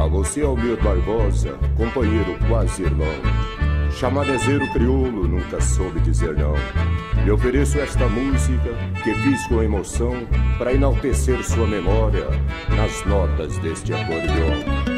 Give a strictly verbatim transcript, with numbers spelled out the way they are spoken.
A você, Almir Barbosa, companheiro quase irmão, chamanezeiro crioulo, nunca soube dizer não. Lhe ofereço esta música que fiz com emoção para enaltecer sua memória nas notas deste acordeon.